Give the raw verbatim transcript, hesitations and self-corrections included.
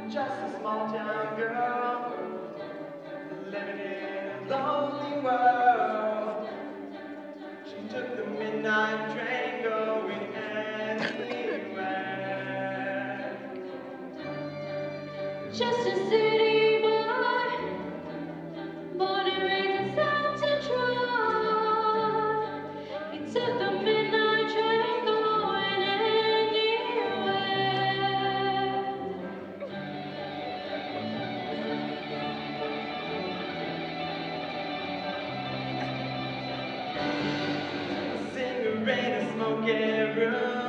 Just a small town girl living in a lonely world. She took the midnight train going anywhere. Just a city boy, born and raised in South Central. He took the midnight train going anywhere. Cigarette and smoky room.